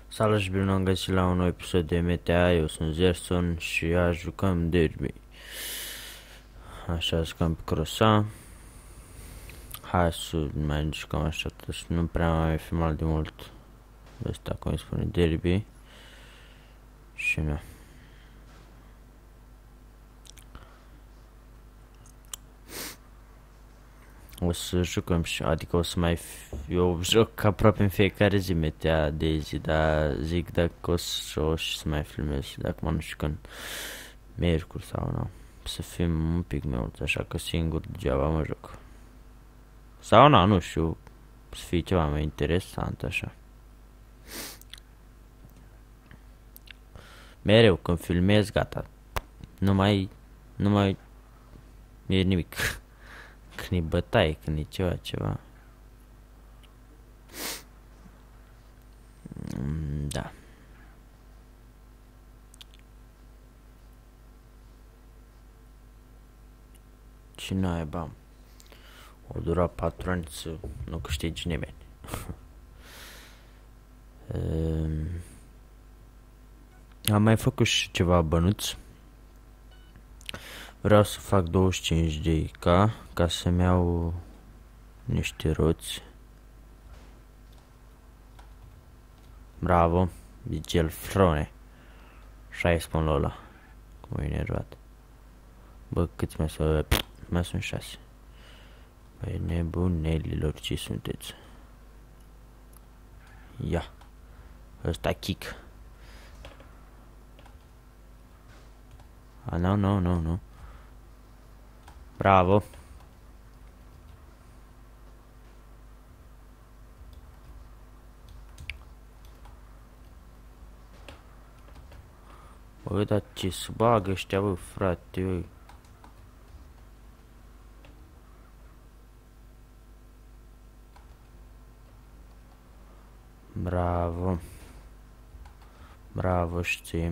Salut și bine am găsit la un nou episod de MTA, eu sunt Zerson și azi jucăm Derby. Așa, jucăm pe Croissant. Hai să mai jucăm așa, și nu prea mai filmat de mult ăsta, cum îi spune, Derby. Și nu. O să jucăm și, adică o să mai, eu joc aproape în fiecare zi MTA de zi, dar zic dacă o să mai filmez și dacă mă nu știu când, miercuri sau nu. Să fim un pic mai mulți, așa că singur degeaba mă joc. Sau nu știu, să fie ceva mai interesant așa. Mereu când filmez, gata, nu mai e nimic. Când e bătaie, când e ceva. Da. Și naiba. O dura 4 ani să nu câștigi nimeni. Am mai făcut și ceva bănuți. Vreau să fac 25 de IK ca să-mi iau niște roți. Bravo, Vigel Frone. 16 ăla. Cum e enervat. Bă, câți mai sunt 6. Băi, nebunelilor, ce sunteți? Ia. Ăsta kick. Nu. Bravo. Bă, dar ce să bagă ăștia, bă, frate, bă. Bravo. Bravo, știi.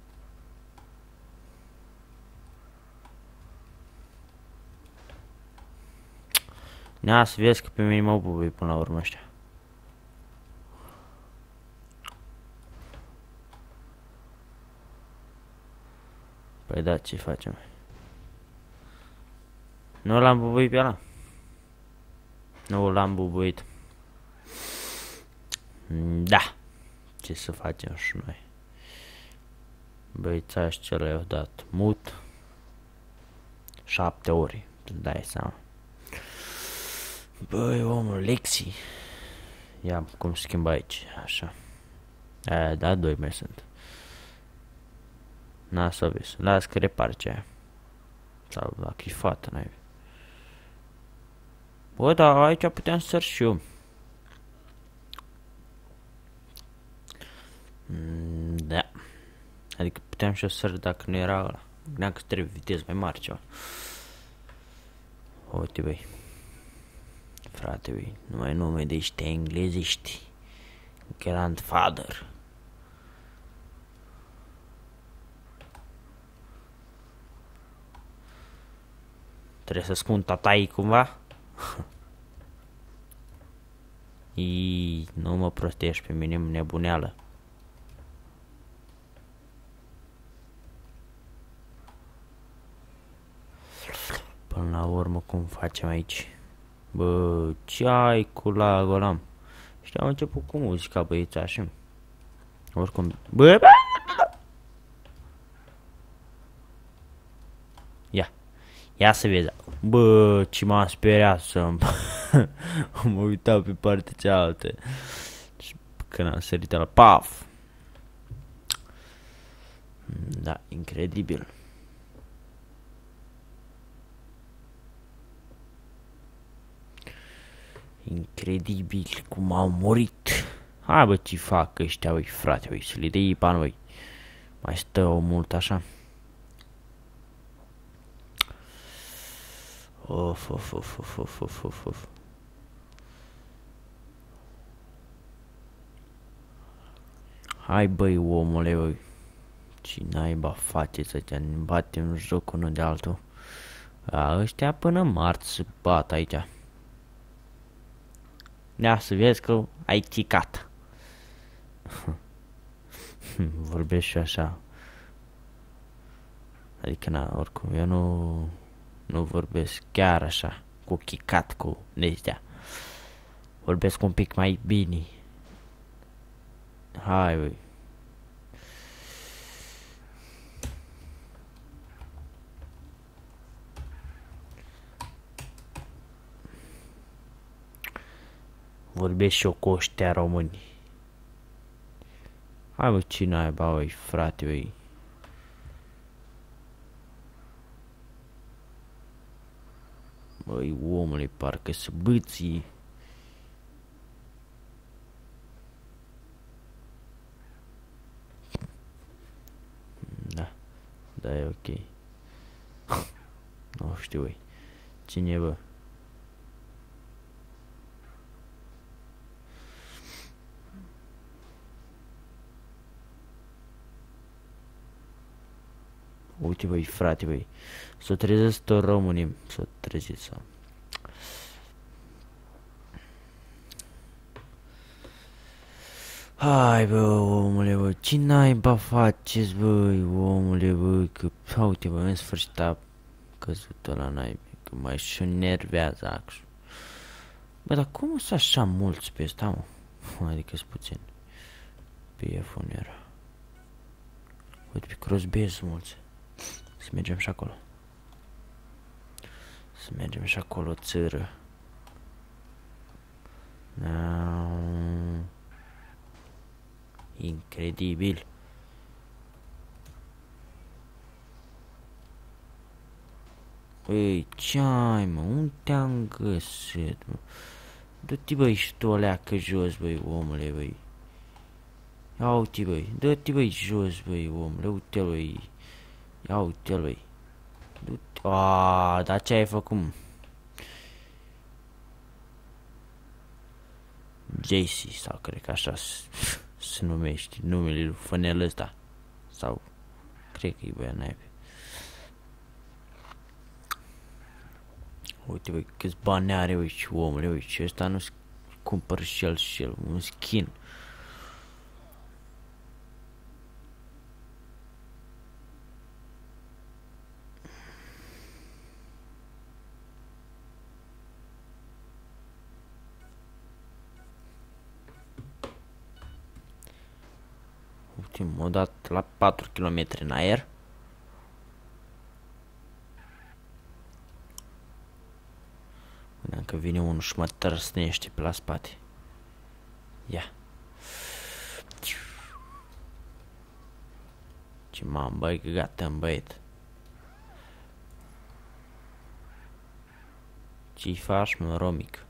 Nea, să vezi că pe mine mă bubui până la urmă ăștia. Păi da, ce facem? Nu l-am bubuit pe ăla? Nu l-am bubuit. Da. Ce să facem și noi? Băițași ce le-au dat mut 7 ori, îți dai seama. Băi, omul, Lexi. Ia cum schimba aici, așa. Da, 2 mai sunt. N-a să vezi, las că repar ce aia. Sau dacă e fată, n-ai. Bă, dar aici puteam să săr și eu. Da. Adică puteam și eu să săr dacă nu era ăla. Gândeam că trebuie viteză mai mare ceva. Uite, băi. Frate, băi, numai nume de ăștia engleziști. Grandfather. Trebuie să spun tatai cumva? Nu mă prostești pe mine, nebuneală. Până la urmă, cum facem aici? Bă, ce ai cu lagul ăla? Și am început cu muzica, băiețași. Oricum, bă, ia să vezi. Bă, ce m-a speriat să mă uitam pe partea cealaltă. Și când am sărit la paf. Da, incredibil. Incredibil cum au murit. Hai bă, ce fac ăștia, băi, frate, băi, să le dai bani, băi. Mai stau mult așa. Of. Hai băi, omule, băi. Ce naiba faceți ăștia, ne batem joc unul de altul. Ăștia până marți se bat aici. Ia să vezi că ai ticat. Vorbesc și așa. Adică, na, oricum, eu nu vorbesc chiar așa, cu chicat, cu nestea. Vorbesc un pic mai bine. Hai, băi. Vorbesc și eu cu ăștia români. Hai, bă, cine ai, băi, frate, băi. Băi, omule, parcă se bâții. Da, da, e ok. Nu știu, băi. Cine e, bă? Uite, băi, frate, băi. S-o trezesc tot românii. S-o trezit sau... Hai, bă, omule, bă, ce naiba faceți, băi, omule, bă, că... Uite, bă, în sfârșit a căzut ăla naibii, că mai și nervează acșul. Bă, dar cum sunt așa mulți pe ăsta, mă? Adică-s puțin. Pe iPhone era. Uite, pe Crossbase sunt mulți. Să mergem și acolo. Să mergem și acolo, țără. Incredibil. Ei, ce-ai, mă? Unde te-am găsit, mă? Du-te, băi, și tu o leacă jos, băi, omule, băi. Ia uite, băi, dă-te, băi, jos, băi, omule, uite-l, băi. Ia uite-l, băi. Du-te. Aaaa, dar ce ai făcut, mă? JC, sau cred că așa se numește numele lui fănel ăsta. Sau, cred că e băia naibii. Uite, băi, câți bani are, băi, și omule, băi, și ăsta nu-ți cumpăr și el, un skin. Uite, m-a dat la 4 km în aer. Gândeam că vine unul și mă tărsnește pe la spate. Ia. Ce m-am, băi, gata-mi, băiet. Ce-i faci, mă, romic?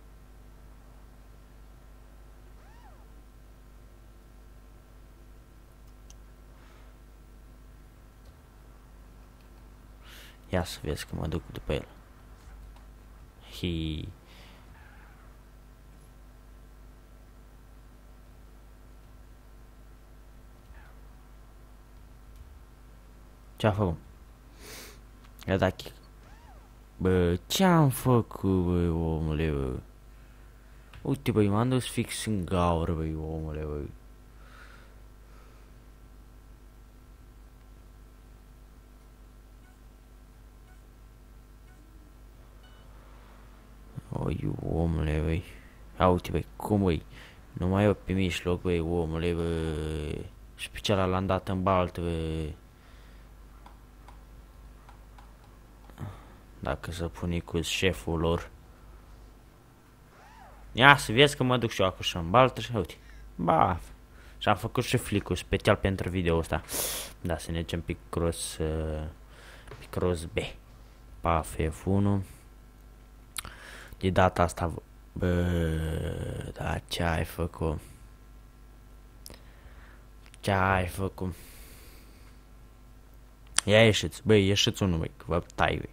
Ia să vezi că mă duc după el. Hi. Ce-a făcut? I-a dat kick. Bă, ce-am făcut, băi, omule, bă? Uite, băi, m-am dus fix în gaură, băi, omule, băi. Oi, omule, băi. Ia uite, băi, cum, băi? Numai eu pe mijloc, băi, omule, băi. Și pe celălalt l-am dat în baltă, băi. Dacă să pune cu șeful lor. Ia să vezi că mă duc și eu acum și în baltă și uite. Ba. Și am făcut și flicul special pentru video ăsta. Da, să ne ducem pe cross B. Paf F1. De data asta. Bă, da, ce ai făcut? Ce ai făcut? Ia ieșiți, băi, ieșiți unul, băi, că vă tai, băi.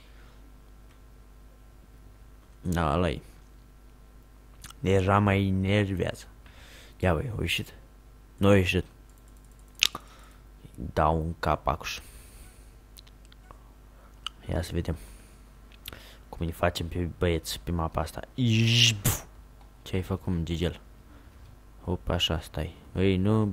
Da, ăla-i. Deja mai enervează. Ia, băi, o ieșit. Nu a ieșit. Dau un cap acuș. Ia să vedem cum îi facem pe băieți pe mapa asta. Ce ai făcut, Gigel? Hop, așa, stai. Băi, nu,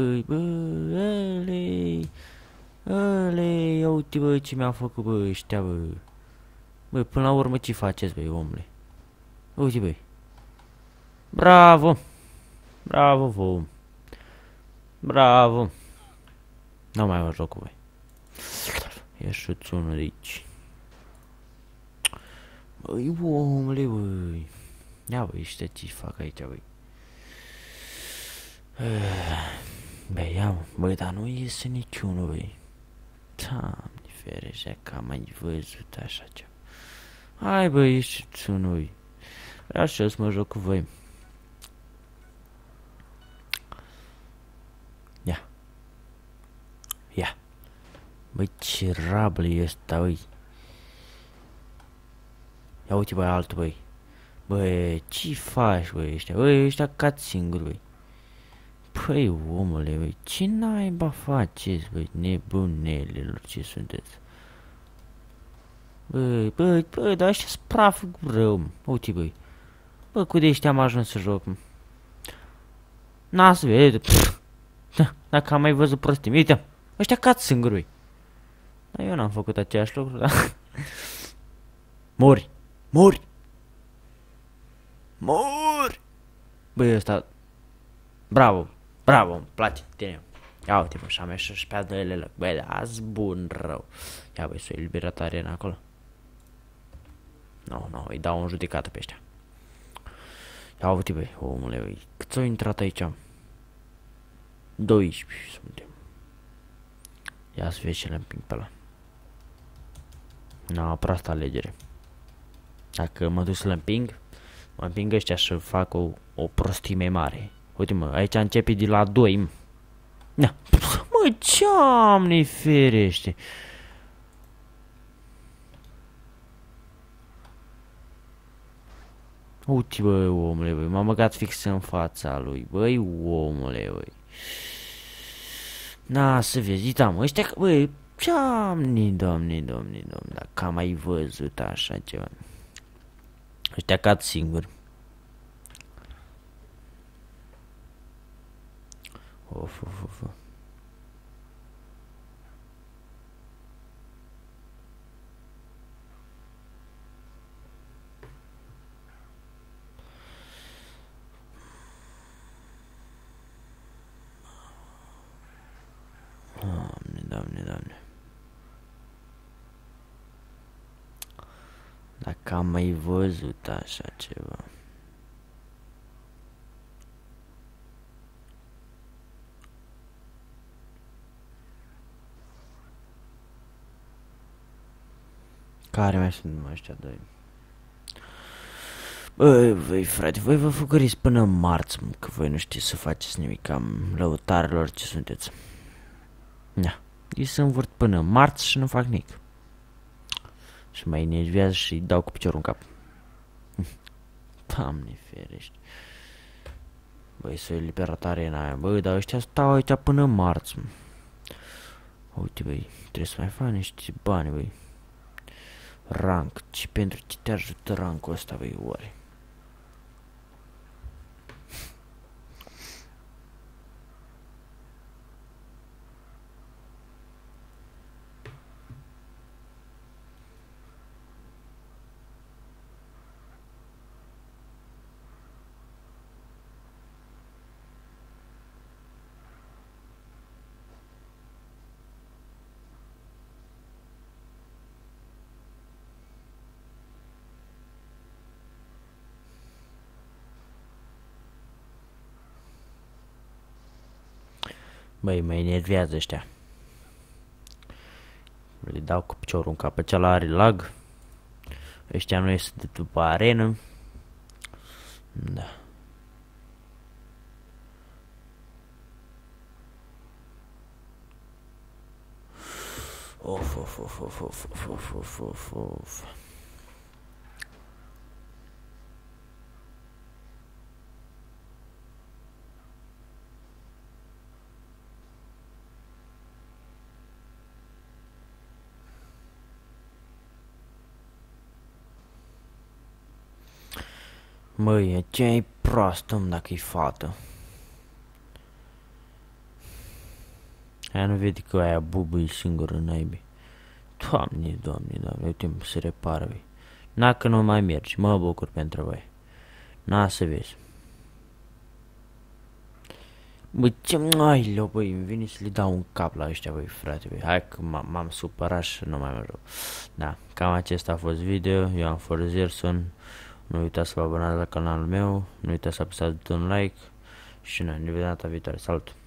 alei, alei, ia uite, bă, ce mi-au făcut, bă, ăștia, bă. Băi, până la urmă ce faceți, băi, omule? Uite, băi. Bravo! Bravo, vă. Bravo! Nu mai mă joc cu voi. Ieșuți unul de aici. Băi, omule, băi. Ia, băi, ăștia ce fac aici, băi. Băi, ia, băi, dar nu iese niciunul, băi. Doamne ferește, că am mai văzut așa ceva. Hai, băi, ieșiți unul, băi. Vreau și să mă joc cu voi. Ia. Ia. Băi, ce rablă e ăsta, băi. Ia uite, băi, altul, băi. Băi, ce faci, băi, ăștia? Băi, ăștia cad singuri, băi. Păi, omule, băi, ce naiba faceți, băi, nebunelilor, ce sunteți? Băi, dar ăștia sunt praf rău, mă. Uite, băi. Bă, cu de ăștia am ajuns să joc, mă. N-a să vede. Da, dacă am mai văzut prostii, uite, ăștia cad singuri, băi. Dar eu n-am făcut aceeași lucru, da? Mori! Mori! Mori! Băi, ăsta... Bravo! Bravo, îmi place tine. Ia uite, bă, și-a mai și pe al doilea loc. Băi, da, azi bun rău. Ia, băi, s-o eliberat arena acolo. Nu, îi dau în judecată pe ăștia. Ia uite, băi, omule, băi. Cât au intrat aici? 12 suntem. Ia să vezi ce le împing pe ăla. Na, proastă alegere. Dacă mă duc să le împing, mă împing ăștia și fac o prostime mare. Uite, mă, aici începe de la 2, mă. Da. Mă, Doamne ferește. Uite, băi, omule, băi, m-am băgat fix în fața lui. Băi, omule, băi. Na, să vezi, uita, mă, ăștia, băi, doamne, dacă am mai văzut așa ceva. Ăștia cad singuri. Of. Doamne. Dacă am mai văzut așa ceva. Care mai sunt numai ăștia doi? Băi, frate, voi vă făcăriți până marți, mă, că voi nu știți să faceți nimic, cam lăutarilor ce sunteți. Da, ei se învârt până marți și nu fac nimic. Și mai enervează și îi dau cu piciorul în cap. Doamne ferește. Băi, s-o eliberat arena aia. Băi, dar ăștia stau aici până marți, mă. Uite, băi, trebuie să mai fac niște bani, băi. Rank, și pentru ce te ajută rankul ăsta, băi, oare? Băi, mă enervează ăștia. Le dau cu piciorul în cap, pe cealaltă are lag. Ăștia nu ies de după arenă. Da. Of. Măi, ce ai proastă, dacă e fată. Aia nu vede că aia bubui singur în naibii. Doamne, uite, se repară, băi. Na că nu mai mergi, mă bucur pentru voi. Na să vezi. Băi, ce mai leu, băi, îmi vine să le dau un cap la ăștia, băi, frate, băi. Hai că m-am supărat și nu mai merg. Da, cam acesta a fost video, eu am fost Zerson. Nu uitați să vă abonați la canalul meu, nu uitați să apăsați un like și noi ne vedem data viitoare. Salut!